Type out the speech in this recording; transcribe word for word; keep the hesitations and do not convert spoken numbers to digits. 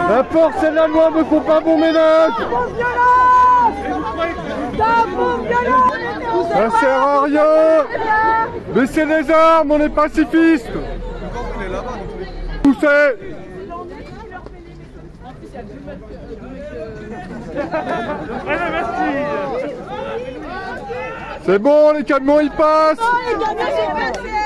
La force et la loi ne font pas bon ménage. Ça sert à rien. Baissez les armes, on est pacifistes. Poussez. C'est bon, les camions ils passent.